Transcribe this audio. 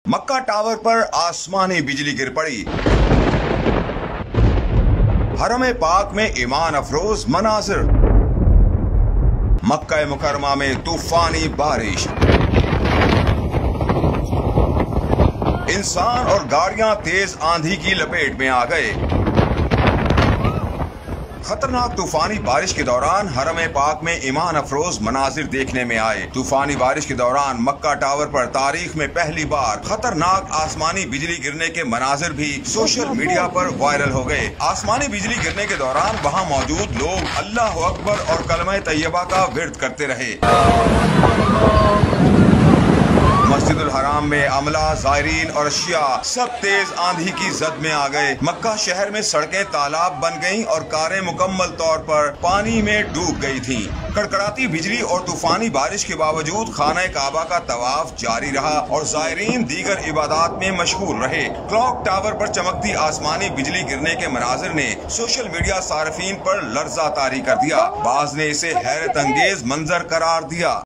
मक्का tower पर आसमानी बिजली गिर पड़ी। हरम पाक में ईमान अफरोज मनाजिर। मक्का मुकरमा में तूफानी बारिश। इंसान और गाड़ियां तेज आंधी की लपेट में आ गए। खतरनाक तूफानी बारिश के दौरान हरम पाक में ईमान अफरोज मनाजिर देखने में आए। तूफानी बारिश के दौरान मक्का टावर पर तारीख में पहली बार खतरनाक आसमानी बिजली गिरने के मनाजिर भी सोशल मीडिया पर वायरल हो गए। आसमानी बिजली गिरने के दौरान वहां मौजूद लोग अल्लाह अकबर और कलमा तैयबा का विर्द करते रहे। मस्जिदुल हराम में अमला, ज़ायरीन और अशिया सब तेज आंधी की जद में आ गए। मक्का शहर में सड़कें तालाब बन गईं और कारें मुकम्मल तौर पर पानी में डूब गई थीं। कड़कड़ाती बिजली और तूफानी बारिश के बावजूद खाना काबा का तवाफ जारी रहा और ज़ायरीन दीगर इबादत में मशगूल रहे। क्लॉक टावर पर चमकती आसमानी बिजली गिरने के मनाजिर ने सोशल मीडिया सार्फिन पर लर्जा तारी कर दिया। बाज ने इसे हैरत अंगेज मंजर करार दिया।